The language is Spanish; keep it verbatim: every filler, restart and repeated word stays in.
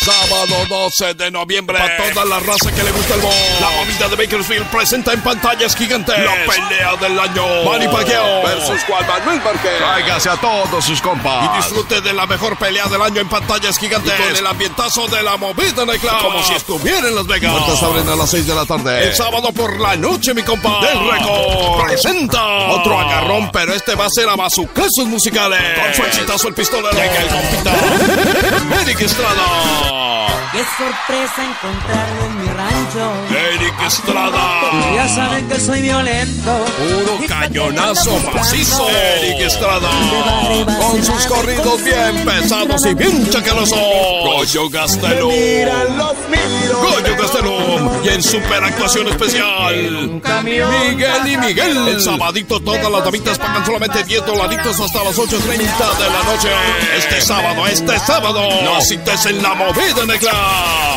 Sábado doce de noviembre. Para toda la raza que le gusta el box. La movida de Bakersfield presenta en pantallas gigantes la pelea del año. Manny Pacquiao versus Juan Manuel Márquez. Tráigase a todos sus compas. Y disfrute de la mejor pelea del año en pantallas gigantes. Y con el ambientazo de la movida Nightclub. Como si estuviera en Las Vegas. Puertas abren a las seis de la tarde. El sábado por la noche, mi compa. Del Récord presenta otro agarrón, pero este va a ser a bazucazos musicales. Con su exitazo el pistolero. Llega el compita Eric Estrada. Qué sorpresa encontrarlo en mi rancho. Eric Estrada. Ya saben que soy violento. Puro cañonazo macizo. Eric Estrada. Con sus corridos bien pesados y bien chacalosos. Goyo Gastelum. Goyo Gastelum. Y en super actuación especial, Miguel y Miguel. El sabadito todas las damitas pagan solamente diez dolaritos hasta las ocho treinta de la noche. Este sábado, este sábado. No cites en la movida Nightclub.